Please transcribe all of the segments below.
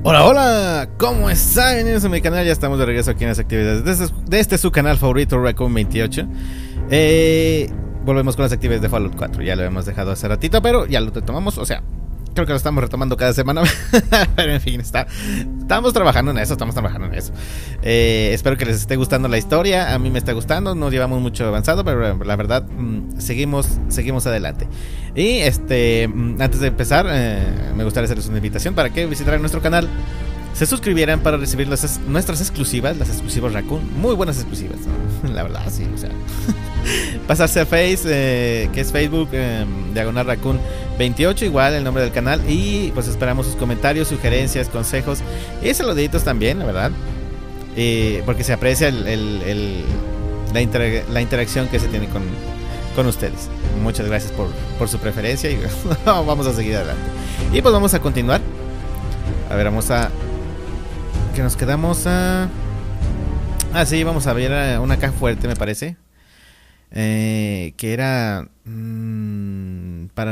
Hola, hola, ¿cómo están? Bienvenidos a mi canal, ya estamos de regreso aquí en las actividades de este su canal favorito, Raccoon 28. Volvemos con las actividades de Fallout 4, ya lo hemos dejado hace ratito, pero ya lo retomamos, o sea, creo que lo estamos retomando cada semana, pero en fin, estamos trabajando en eso, espero que les esté gustando la historia, a mí me está gustando, no llevamos mucho avanzado, pero la verdad, seguimos adelante. Y antes de empezar, me gustaría hacerles una invitación para que visitaran nuestro canal, se suscribieran para recibir nuestras exclusivas, las exclusivas Raccoon, muy buenas exclusivas, ¿no? La verdad, sí, o sea, pasarse a Face, que es Facebook, diagonal Raccoon 28, igual el nombre del canal, y pues esperamos sus comentarios, sugerencias, consejos y saluditos también, la verdad, porque se aprecia la interacción que se tiene con ustedes. Muchas gracias por su preferencia y vamos a seguir adelante. Y pues vamos a continuar. A ver, que nos quedamos a... sí, vamos a ver una caja fuerte, me parece. Que era... para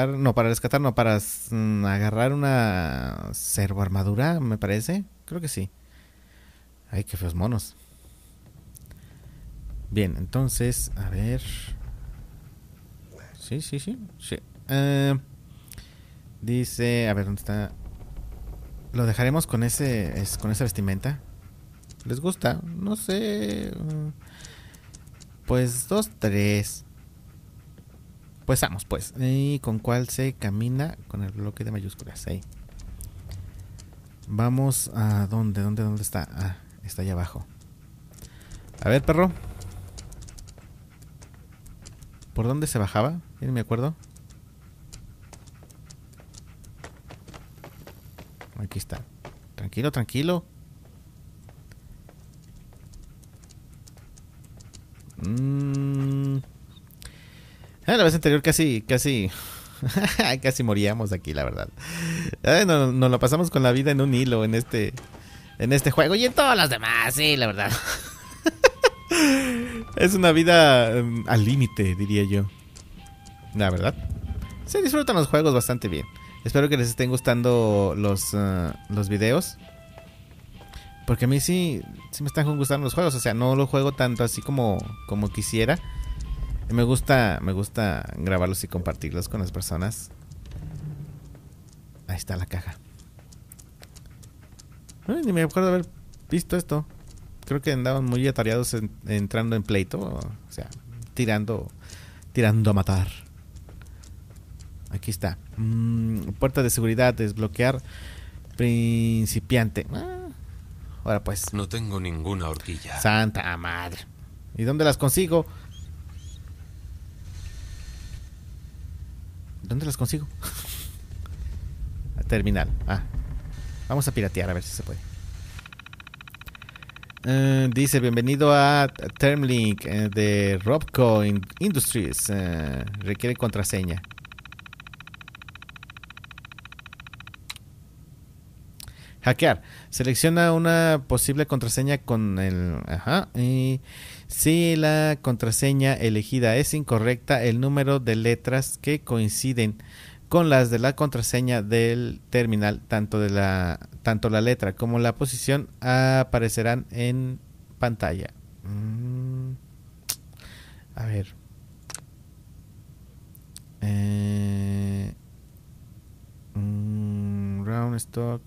agarrar una servoarmadura, me parece. Creo que sí. Ay, qué feos monos. Bien, entonces, a ver... Sí. Dice, a ver, ¿dónde está? Lo dejaremos con esa vestimenta. ¿Les gusta? No sé. Pues 2, 3. Pues vamos, pues. ¿Y con cuál se camina? Con el bloque de mayúsculas. Ahí. Vamos a ¿dónde está? Ah, está allá abajo. A ver, perro. ¿Por dónde se bajaba? No me acuerdo. Aquí está. Tranquilo. La vez anterior casi moríamos aquí, la verdad. Nos lo pasamos con la vida en un hilo en este juego y en todas las demás, sí, la verdad. Es una vida al límite, diría yo. La verdad. Se disfrutan los juegos bastante bien. Espero que les estén gustando los videos. Porque a mí sí me están gustando los juegos. O sea, no lo juego tanto así como quisiera. Me gusta grabarlos y compartirlos con las personas. Ahí está la caja. Ni me acuerdo de haber visto esto. Creo que andaban muy atareados entrando en pleito. O sea, tirando a matar. Aquí está. Puerta de seguridad, desbloquear. Principiante. Ahora pues. No tengo ninguna horquilla. Santa madre. ¿Y dónde las consigo? ¿Dónde las consigo? Terminal. Vamos a piratear a ver si se puede. Dice, bienvenido a Termlink de Robco Industries. Requiere contraseña. Hackear. Selecciona una posible contraseña con el... Y si la contraseña elegida es incorrecta, el número de letras que coinciden con las de la contraseña del terminal, tanto la letra como la posición aparecerán en pantalla. A ver. Round stock.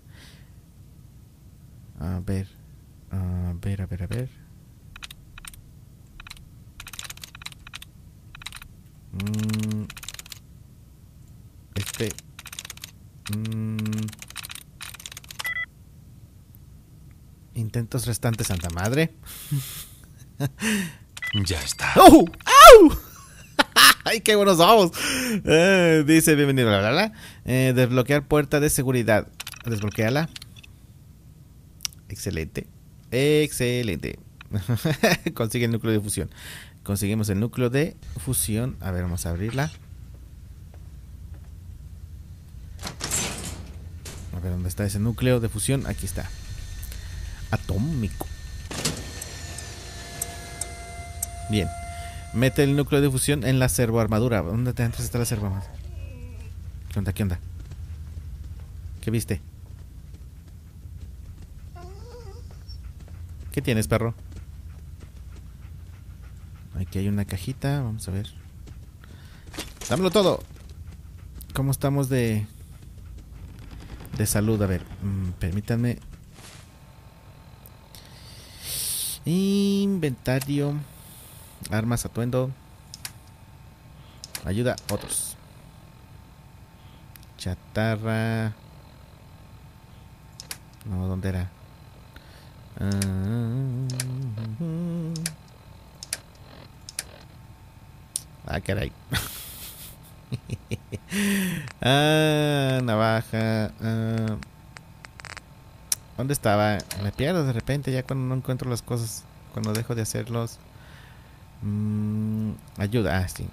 A ver. Intentos restantes, santa madre. Ya está. ¡Oh! ¡Au! ¡Ay, qué buenos somos! Dice, bienvenido, desbloquear puerta de seguridad. Desbloqueala. Excelente. Consigue el núcleo de fusión. Conseguimos el núcleo de fusión. A ver, vamos a abrirla. A ver, ¿dónde está ese núcleo de fusión? Aquí está. Atómico. Bien. Mete el núcleo de fusión en la servoarmadura. ¿Dónde te entras? Está la servoarmadura. ¿Qué onda? ¿Qué viste? ¿Qué tienes, perro? Aquí hay una cajita, vamos a ver. Dámelo todo. ¿Cómo estamos de salud? A ver, permítanme. Inventario. Armas, atuendo. Ayuda, otros. Chatarra. No, ¿dónde era? Caray. Navaja. ¿Dónde estaba? Me pierdo de repente ya cuando no encuentro las cosas. Cuando dejo de hacerlos. Ayuda. Sí.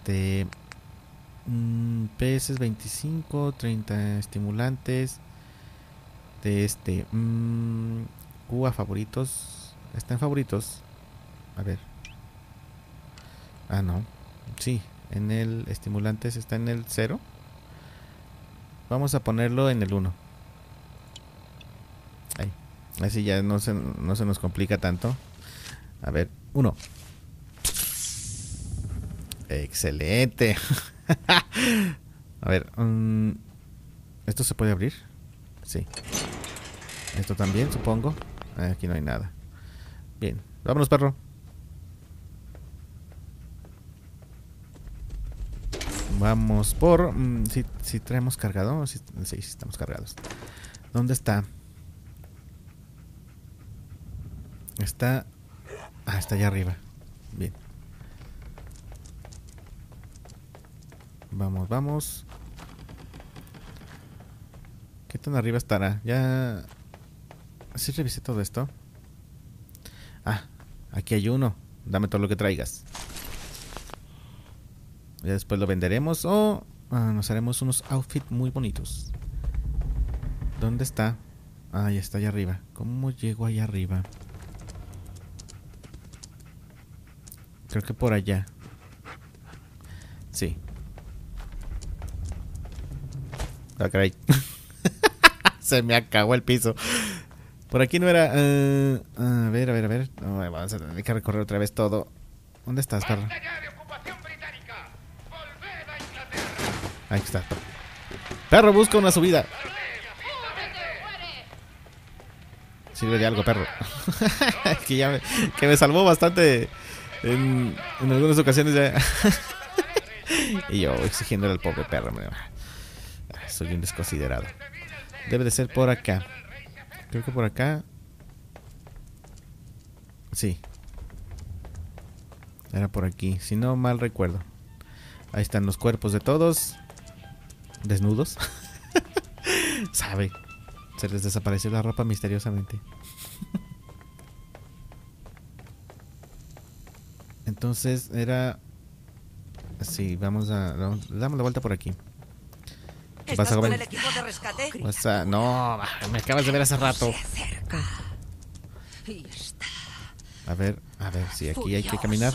PS 25, 30 estimulantes. De Cuba favoritos. Está en favoritos. A ver. No. Sí. En el estimulantes está en el 0. Vamos a ponerlo en el 1. Ahí. Así ya no se nos complica tanto. A ver, 1. Excelente. A ver, ¿esto se puede abrir? Sí. Esto también, supongo. Aquí no hay nada. Bien, vámonos, perro. Vamos por... si traemos cargado. Sí, estamos cargados. ¿Dónde está? Está allá arriba. Bien. Vamos. ¿Qué tan arriba estará? Ya... ¿Sí revisé todo esto? Aquí hay uno. Dame todo lo que traigas. Ya después lo venderemos o nos haremos unos outfits muy bonitos. ¿Dónde está? Ya está allá arriba. ¿Cómo llego allá arriba? Creo que por allá. Sí. Caray. Se me acabó el piso. Por aquí no era. A ver. No, vamos a tener que recorrer otra vez todo. ¿Dónde estás, perro? Ahí está. Perro, busca una subida. Sirve de algo, perro. que me salvó bastante en algunas ocasiones ya. Y yo exigiéndole al pobre perro. Soy un desconsiderado. Debe de ser por acá. Creo que por acá. Sí. Era por aquí, si no mal recuerdo. Ahí están los cuerpos de todos. Desnudos. Sabe. Se les desapareció la ropa misteriosamente. Entonces era... Sí, damos la vuelta por aquí. ¿Estás con el equipo de rescate? No, me acabas de ver hace rato. A ver, si aquí hay que caminar.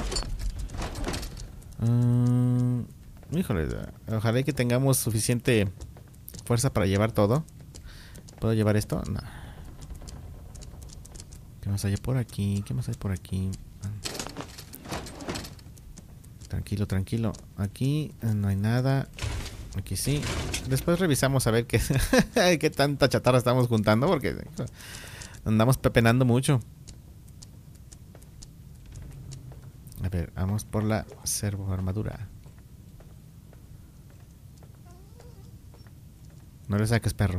Híjole, ojalá que tengamos suficiente fuerza para llevar todo. ¿Puedo llevar esto? No. ¿Qué más hay por aquí? Tranquilo. Aquí no hay nada. Aquí sí. Después revisamos a ver qué tanta chatarra estamos juntando, porque andamos pepenando mucho. A ver, vamos por la servo armadura. No le saques, perro.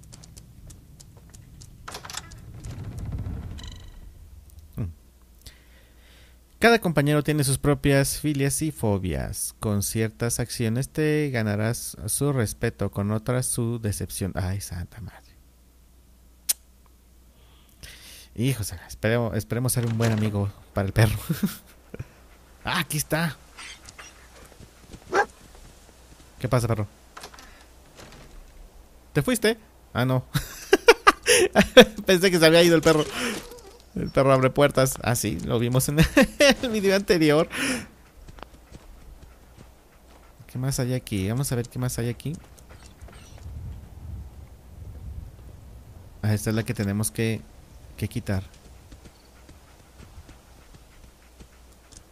Cada compañero tiene sus propias filias y fobias. Con ciertas acciones te ganarás su respeto, con otras su decepción. Ay, santa madre. Hijos, esperemos ser un buen amigo para el perro. Aquí está. ¿Qué pasa, perro? ¿Te fuiste? No. Pensé que se había ido el perro. El perro abre puertas. Sí, lo vimos en el video anterior. ¿Qué más hay aquí? Vamos a ver qué más hay aquí. Esta es la que tenemos que quitar.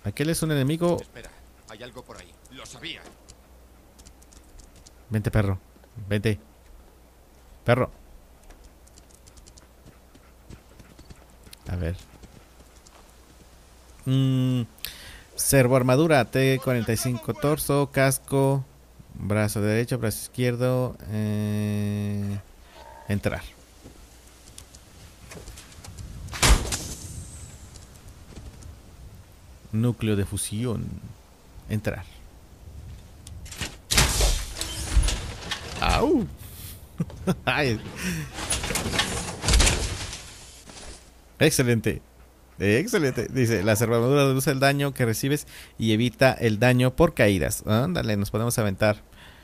Aquel es un enemigo. Espera, hay algo por ahí. Lo sabía. Vente, perro. Vente. Perro. A ver. Servo armadura. T45 torso. Casco. Brazo derecho. Brazo izquierdo. Entrar. Núcleo de fusión. Entrar. ¡Au! Ay. Excelente. Excelente. Dice, la armadura reduce el daño que recibes y evita el daño por caídas. Ándale, nos podemos aventar.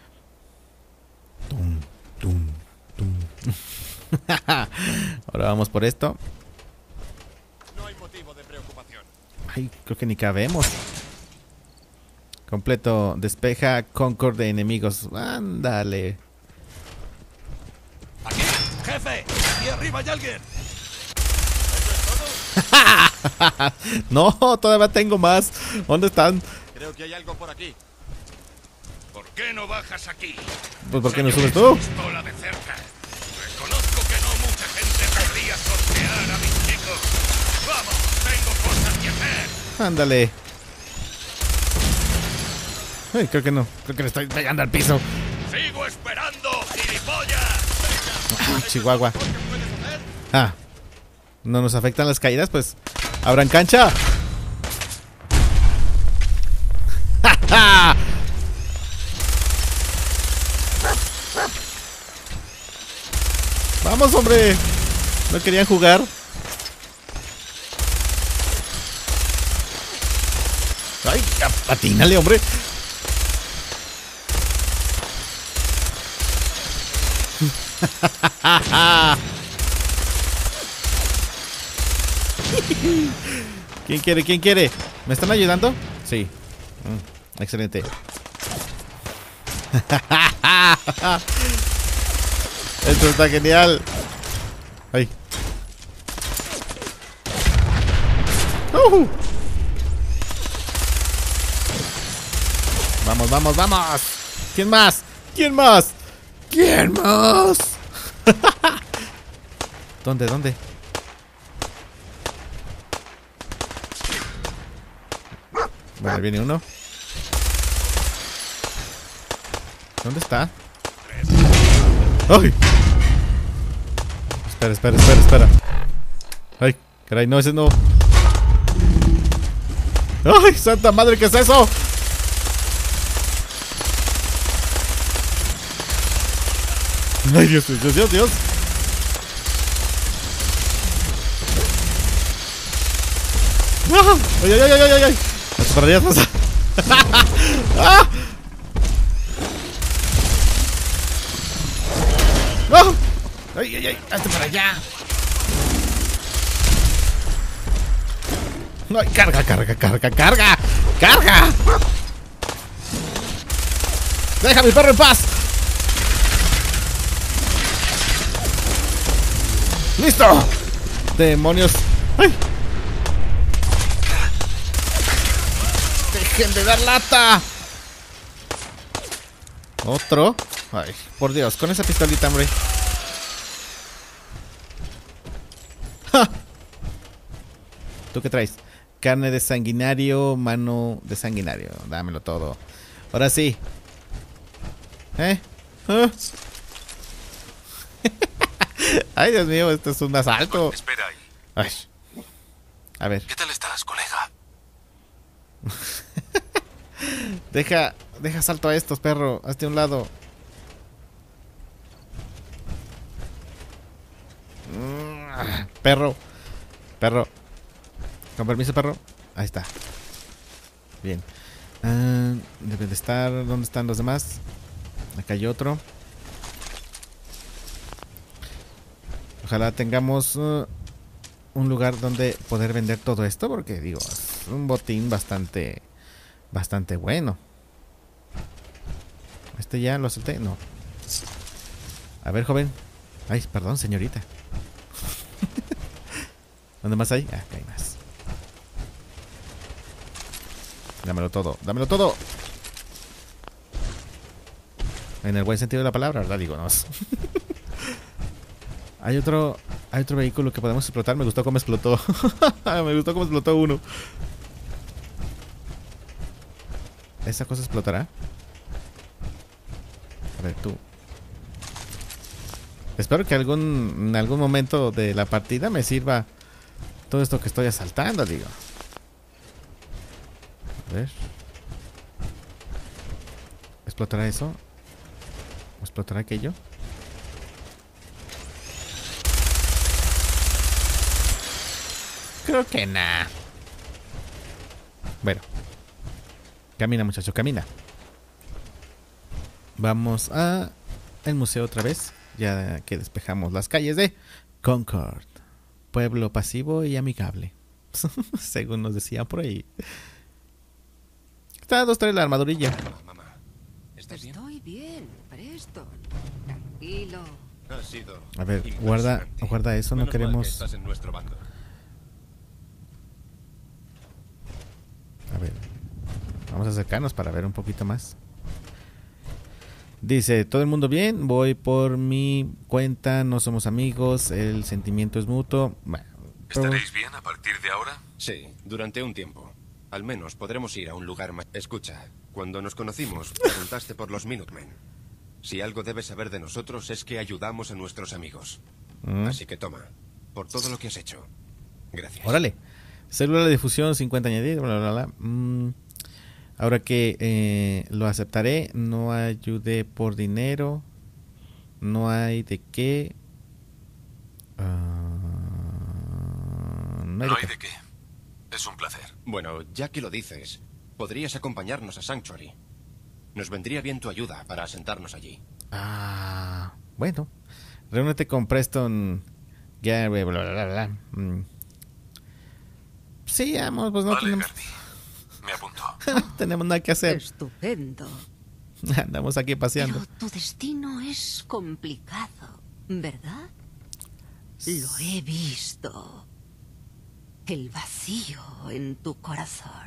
Tum, tum, tum. Ahora vamos por esto. No hay motivo de preocupación. Ay, creo que ni cabemos. Completo. Despeja Concord de enemigos. Ándale. ¡Aquí! ¡Jefe! ¡Aquí arriba hay alguien! No, todavía tengo más. ¿Dónde están? Creo que hay algo por aquí. ¿Por qué no bajas aquí? Pues ¿por qué no subes tú? Pistola de cerca. Reconozco que no mucha gente podría sortear a mis chicos. ¡Vamos! Tengo cosas que hacer. Ándale. Ay, creo que no. Creo que le estoy pegando al piso. ¡Sigo esperando, gilipollas! Chihuahua. Ah. No nos afectan las caídas, pues. ¡Abran cancha! ¡Ja, ja! ¡Vamos, hombre! ¿No querían jugar? ¡Ay! ¡Patínale, hombre! ¿Quién quiere? ¿Quién quiere? ¿Me están ayudando? Sí. Excelente. Esto está genial. Ay. Vamos, vamos, vamos. ¿Quién más? ¿Quién más? ¿Quién más? ¿Dónde? ¿Dónde? Vale, viene uno. ¿Dónde está? ¡Ay! Espera, espera, espera, espera. ¡Ay! Caray, no, ese no. ¡Ay, santa madre! ¿Qué es eso? ¡Ay, Dios, Dios, Dios, Dios! ¡Ah! ¡Ay, ay, ay, ay, ay! ¡Ay! ¡Hasta para allá, pasa! ¡Ah! ¡Oh! ¡Ay, ay, ay! ¡Hasta para allá! ¡Ay, carga, carga, carga, carga! ¡Carga! ¡Deja a mi perro en paz! ¡Listo! ¡Demonios! ¡Ay! ¡Dejen de dar lata! ¿Otro? Ay, por Dios, con esa pistolita, hombre. ¡Ja! ¿Tú qué traes? Carne de sanguinario, mano de sanguinario. Dámelo todo. Ahora sí. ¿Ah? Ay, Dios mío, esto es un asalto. Espera ahí. Ay. A ver. ¿Qué tal estás, colega? Deja salto a estos, perro. Hazte a un lado. Perro. Perro. Con permiso, perro. Ahí está. Bien. Debe de estar. ¿Dónde están los demás? Acá hay otro. Ojalá tengamos un lugar donde poder vender todo esto, porque digo, es un botín bastante bueno. ¿Este ya lo solté? No. A ver, joven. Ay, perdón, señorita. ¿Dónde más hay? Ah, acá hay más. Dámelo todo, dámelo todo. En el buen sentido de la palabra, ¿verdad? Digo, no. Hay otro vehículo que podemos explotar. Me gustó cómo explotó. Me gustó cómo explotó uno. ¿Esa cosa explotará? A ver, tú. Espero que en algún momento de la partida me sirva todo esto que estoy asaltando, digo. A ver. ¿Explotará eso? ¿O explotará aquello? Creo que nada. Bueno. Camina, muchacho, camina. Vamos a el museo otra vez. Ya que despejamos las calles de Concord. Pueblo pasivo y amigable. Según nos decían por ahí. Está 2-3 la armadurilla. Mamá, ¿estás bien? Estoy bien, Preston. Tranquilo. Ha sido A ver, guarda eso, no Menos mal que queremos. estás en nuestro bando. A ver, vamos a acercarnos para ver un poquito más. Dice, ¿todo el mundo bien? Voy por mi cuenta, no somos amigos, el sentimiento es mutuo. Bueno, ¿Estaréis bien a partir de ahora? Sí, durante un tiempo. Al menos podremos ir a un lugar más... Escucha, cuando nos conocimos, preguntaste por los Minutemen. Si algo debes saber de nosotros es que ayudamos a nuestros amigos. Así que toma, por todo lo que has hecho. Gracias. órale. Célula de difusión 50 añadir, bla, bla, bla. Ahora que lo aceptaré, no ayude por dinero. No hay de qué. No hay de qué. Es un placer. Bueno, ya que lo dices, podrías acompañarnos a Sanctuary. Nos vendría bien tu ayuda para asentarnos allí. Bueno. Reúnete con Preston. Gary, bla, bla, bla, bla. Sí, vamos, pues no Vale, tenemos... Gardy. Me apunto. tenemos nada que hacer. Estupendo. Andamos aquí paseando. Pero tu destino es complicado, ¿verdad? Lo he visto. El vacío en tu corazón.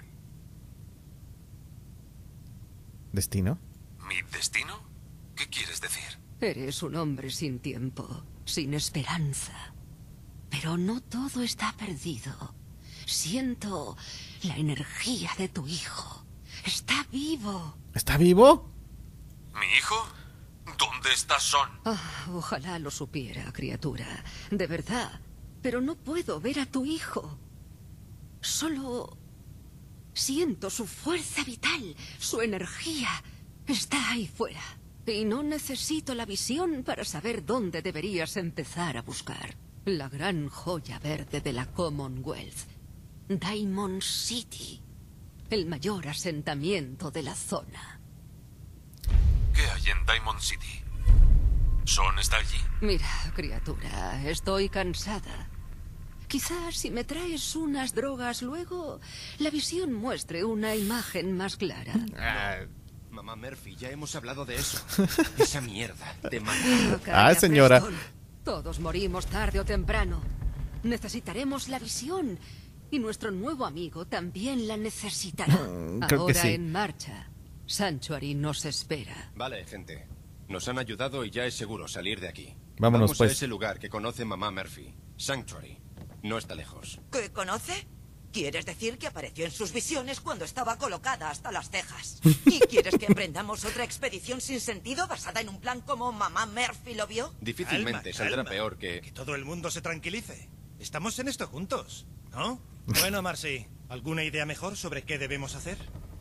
¿Destino? ¿Mi destino? ¿Qué quieres decir? Eres un hombre sin tiempo, sin esperanza. Pero no todo está perdido. Siento la energía de tu hijo. Está vivo. ¿Está vivo? ¿Mi hijo? ¿Dónde está Son? Ojalá lo supiera, criatura. De verdad. Pero no puedo ver a tu hijo. Solo siento su fuerza vital, su energía. Está ahí fuera. Y no necesito la visión para saber dónde deberías empezar a buscar. La gran joya verde de la Commonwealth. Diamond City. El mayor asentamiento de la zona. ¿Qué hay en Diamond City? ¿Son está allí? Mira, criatura, estoy cansada. Quizás si me traes unas drogas luego, la visión muestre una imagen más clara. Mamá Murphy, ya hemos hablado de eso. Esa mierda te mata. Calla, señora. Preston. Todos morimos tarde o temprano. Necesitaremos la visión. Y nuestro nuevo amigo también la necesitará. Creo que Ahora sí. en marcha. Sanctuary nos espera. Vale, gente. Nos han ayudado y ya es seguro salir de aquí. Vámonos, Vamos pues. a ese lugar que conoce mamá Murphy. Sanctuary. No está lejos. ¿Qué conoce? ¿Quieres decir que apareció en sus visiones cuando estaba colocada hasta las cejas? ¿Y quieres que emprendamos otra expedición sin sentido basada en un plan como mamá Murphy lo vio? Difícilmente Calma, saldrá calma. peor que... Que todo el mundo se tranquilice. Estamos en esto juntos, ¿no? Bueno, Marcy, ¿alguna idea mejor sobre qué debemos hacer?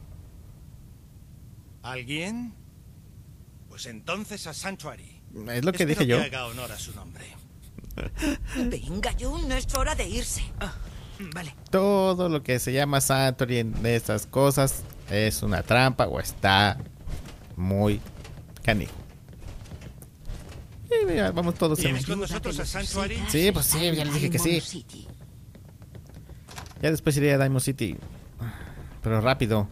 ¿Alguien? Pues entonces a Sanctuary. Es lo que Espero dije yo. que haga honor a su nombre. Venga, June, no es hora de irse. Vale. Todo lo que se llama Sanctuary de estas cosas es una trampa o está muy canijo. Y mira, vamos todos en... ¿Vienes con nosotros a Sanctuary? Sí, pues sí, ya les dije que sí. Diamond City. Ya después iré a Diamond City. Pero rápido.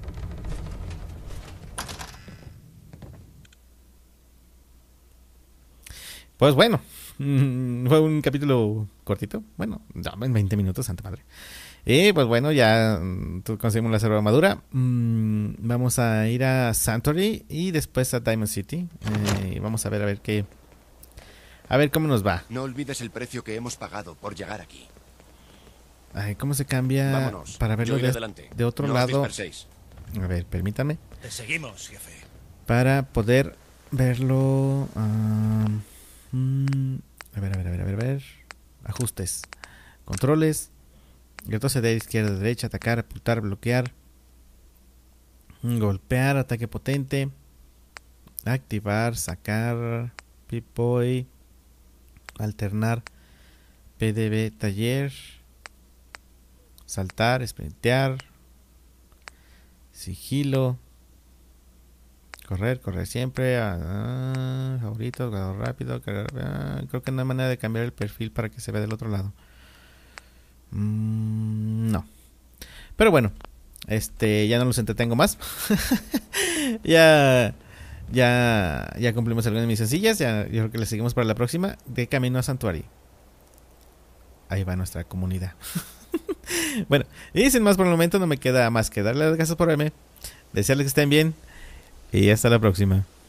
Pues bueno. Fue un capítulo cortito. Bueno, ya en 20 minutos, santa madre. Y pues bueno, ya conseguimos la armadura. Vamos a ir a Sanctuary y después a Diamond City. Vamos a ver qué. A ver cómo nos va. No olvides el precio que hemos pagado por llegar aquí. Ay, ¿cómo se cambia? Vámonos. Para verlo de otro no os lado. disperséis. A ver, permítame. Te seguimos, jefe. Para poder verlo. A ver. Ajustes. Controles. Retroceder, izquierda, derecha, atacar, apuntar, bloquear. Golpear, ataque potente. Activar, sacar. Pip-Boy. Alternar. PDB, taller. Saltar, sprintear. Sigilo. Correr siempre. Favoritos, jugador rápido. Creo que no hay manera de cambiar el perfil para que se vea del otro lado. No. Pero bueno, ya no los entretengo más. ya cumplimos algunas misioncillas. Yo creo que le seguimos para la próxima. De camino a Santuario. Ahí va nuestra comunidad. Bueno, y sin más por el momento, no me queda más que darles las gracias por verme. Desearles que estén bien. Y hasta la próxima.